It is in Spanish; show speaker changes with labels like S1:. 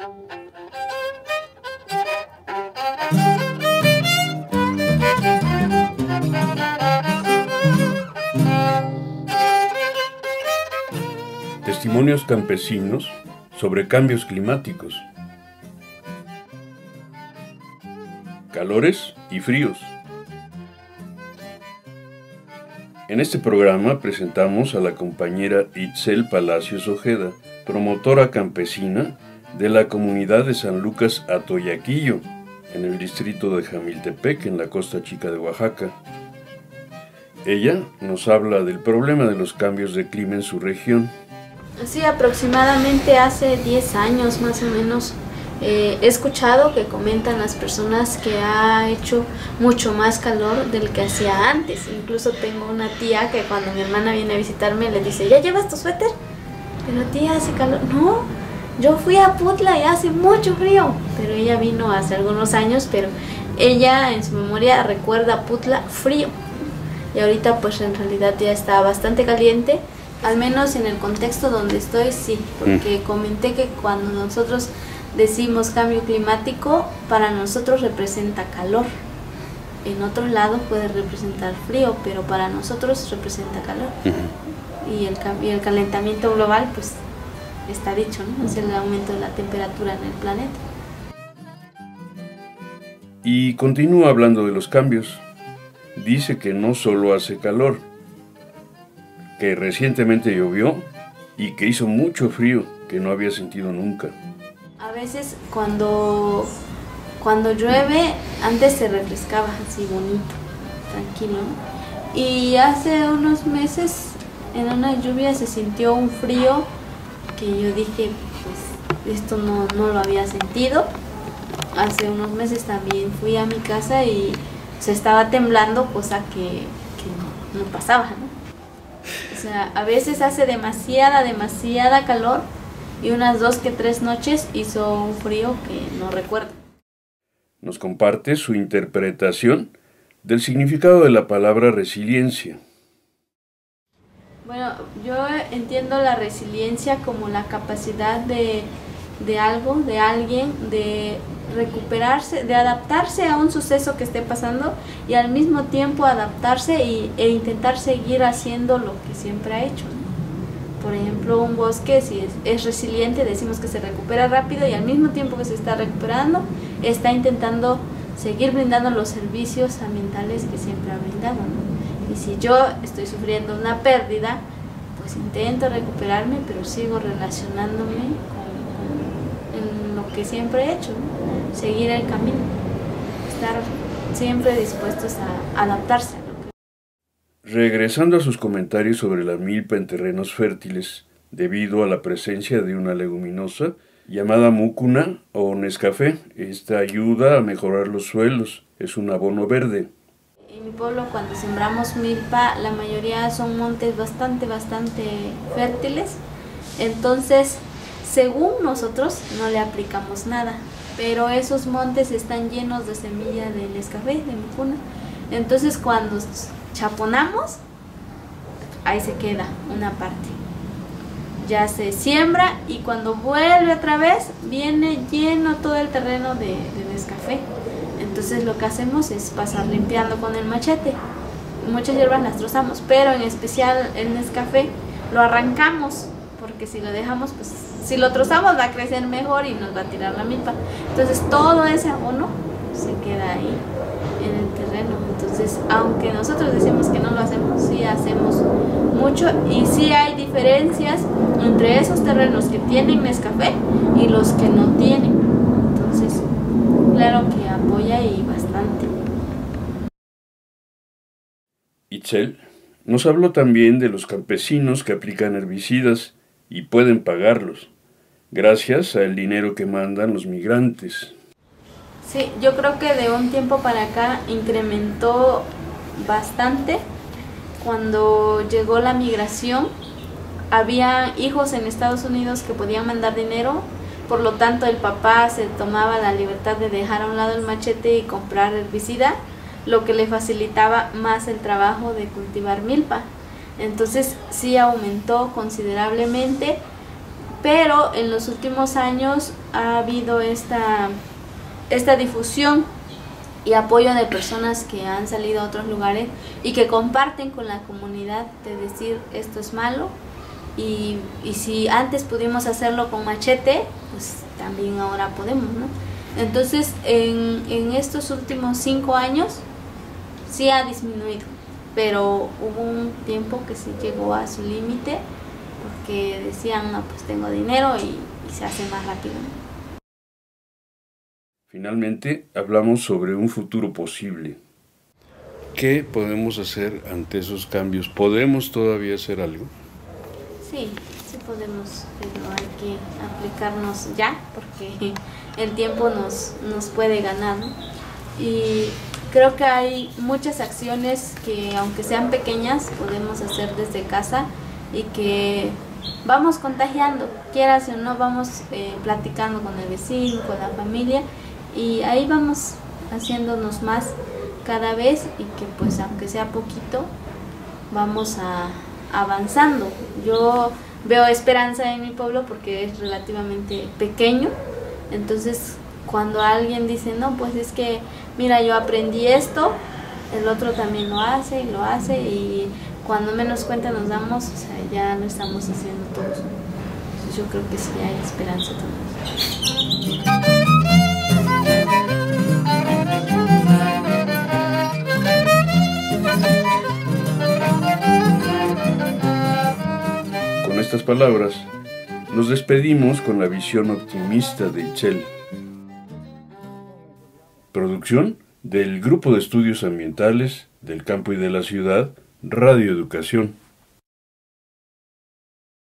S1: Testimonios campesinos sobre cambios climáticos, calores y fríos. En este programa presentamos a la compañera Itzel Palacios Ojeda, promotora campesina de la comunidad de San Lucas Atoyaquillo, en el distrito de Jamiltepec, en la Costa Chica de Oaxaca. Ella nos habla del problema de los cambios de clima en su región.
S2: Sí, aproximadamente hace 10 años más o menos he escuchado que comentan las personas que ha hecho mucho más calor del que hacía antes. Incluso tengo una tía que cuando mi hermana viene a visitarme le dice: ¿ya llevas tu suéter? Pero tía, hace calor. No, yo fui a Putla y hace mucho frío. Pero ella vino hace algunos años, pero ella en su memoria recuerda Putla frío. Y ahorita pues en realidad ya está bastante caliente. Al menos en el contexto donde estoy, sí, porque comenté que cuando nosotros decimos cambio climático, para nosotros representa calor. En otros lados puede representar frío, pero para nosotros representa calor. Y el calentamiento global, pues, está dicho, ¿no? Es el aumento de la temperatura en el planeta.
S1: Y continúa hablando de los cambios. Dice que no solo hace calor, que recientemente llovió y que hizo mucho frío que no había sentido nunca.
S2: A veces cuando llueve, antes se refrescaba así bonito, tranquilo, ¿no? Y hace unos meses en una lluvia se sintió un frío que yo dije, pues esto no lo había sentido. Hace unos meses también fui a mi casa y se estaba temblando, cosa que no pasaba, ¿no? O sea, a veces hace demasiada calor y unas 2 que 3 noches hizo un frío que no recuerdo.
S1: Nos comparte su interpretación del significado de la palabra resiliencia.
S2: Bueno, yo entiendo la resiliencia como la capacidad de algo, de alguien, de recuperarse, de adaptarse a un suceso que esté pasando y al mismo tiempo adaptarse e intentar seguir haciendo lo que siempre ha hecho, ¿no? Por ejemplo, un bosque, si es resiliente, decimos que se recupera rápido y al mismo tiempo que se está recuperando, está intentando seguir brindando los servicios ambientales que siempre ha brindado, ¿no? Y si yo estoy sufriendo una pérdida, pues intento recuperarme, pero sigo relacionándome con lo que siempre he hecho, ¿no? Seguir el camino, estar siempre dispuestos a adaptarse.
S1: Regresando a sus comentarios sobre la milpa en terrenos fértiles, debido a la presencia de una leguminosa llamada mucuna o nescafé, esta ayuda a mejorar los suelos, es un abono verde.
S2: En mi pueblo, cuando sembramos milpa, la mayoría son montes bastante fértiles, entonces según nosotros no le aplicamos nada, pero esos montes están llenos de semilla de nescafé, de mucuna. Entonces cuando chaponamos, ahí se queda una parte. Ya se siembra y cuando vuelve otra vez, viene lleno todo el terreno de nescafé. Entonces lo que hacemos es pasar limpiando con el machete. Muchas hierbas las trozamos, pero en especial el nescafé lo arrancamos, porque si lo dejamos, pues si lo trozamos va a crecer mejor y nos va a tirar la milpa. Entonces todo ese abono se queda ahí en el terreno. Entonces, aunque nosotros decimos que no lo hacemos, sí hacemos mucho y sí hay diferencias entre esos terrenos que tienen nescafé y los que no tienen. Entonces, claro que apoya y bastante.
S1: Itzel nos habló también de los campesinos que aplican herbicidas y pueden pagarlos, gracias al dinero que mandan los migrantes.
S2: Sí, yo creo que de un tiempo para acá incrementó bastante. Cuando llegó la migración, había hijos en Estados Unidos que podían mandar dinero, por lo tanto el papá se tomaba la libertad de dejar a un lado el machete y comprar herbicida, lo que le facilitaba más el trabajo de cultivar milpa. Entonces sí aumentó considerablemente pero en los últimos años ha habido esta difusión y apoyo de personas que han salido a otros lugares y que comparten con la comunidad de decir esto es malo, y si antes pudimos hacerlo con machete, pues también ahora podemos, ¿no? Entonces en estos últimos 5 años sí ha disminuido, pero hubo un tiempo que sí llegó a su límite porque decían, no, pues tengo dinero y se hace más rápido, ¿no?
S1: Finalmente, hablamos sobre un futuro posible. ¿Qué podemos hacer ante esos cambios? ¿Podemos todavía hacer algo?
S2: Sí, sí podemos, pero hay que aplicarnos ya, porque el tiempo nos puede ganar, ¿no? Y creo que hay muchas acciones que, aunque sean pequeñas, podemos hacer desde casa y que vamos contagiando, quieras o no, vamos platicando con el vecino, con la familia, y ahí vamos haciéndonos más cada vez, y que pues aunque sea poquito, vamos avanzando. Yo veo esperanza en mi pueblo porque es relativamente pequeño, entonces cuando alguien dice, no, pues es que mira, yo aprendí esto, el otro también lo hace y cuando menos cuenta nos damos, o sea, ya lo estamos haciendo todos. Entonces yo creo que sí hay esperanza también.
S1: Con estas palabras, nos despedimos con la visión optimista de Itzel. Producción del Grupo de Estudios Ambientales del Campo y de la Ciudad, Radio Educación.